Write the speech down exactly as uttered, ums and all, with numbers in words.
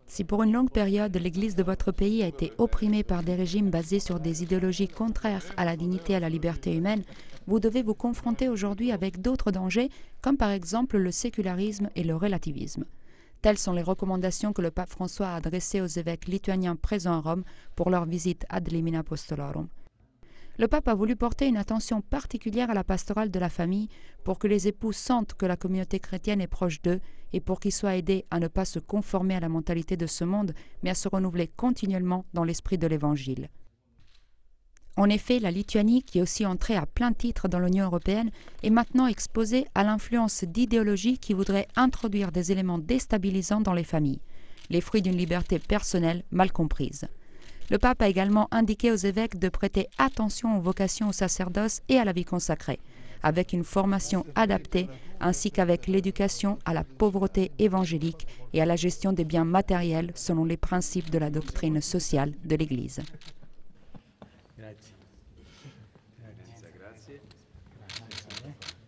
Si pour une longue période l'Église de votre pays a été opprimée par des régimes basés sur des idéologies contraires à la dignité et à la liberté humaine, vous devez vous confronter aujourd'hui avec d'autres dangers, comme par exemple le sécularisme et le relativisme. Telles sont les recommandations que le pape François a adressées aux évêques lituaniens présents à Rome pour leur visite ad limina apostolorum. Le pape a voulu porter une attention particulière à la pastorale de la famille pour que les époux sentent que la communauté chrétienne est proche d'eux et pour qu'ils soient aidés à ne pas se conformer à la mentalité de ce monde, mais à se renouveler continuellement dans l'esprit de l'Évangile. En effet, la Lituanie, qui est aussi entrée à plein titre dans l'Union européenne, est maintenant exposée à l'influence d'idéologies qui voudraient introduire des éléments déstabilisants dans les familles, les fruits d'une liberté personnelle mal comprise. Le pape a également indiqué aux évêques de prêter attention aux vocations au sacerdoce et à la vie consacrée, avec une formation adaptée ainsi qu'avec l'éducation à la pauvreté évangélique et à la gestion des biens matériels selon les principes de la doctrine sociale de l'Église. Grazie. Grazie. Grazie.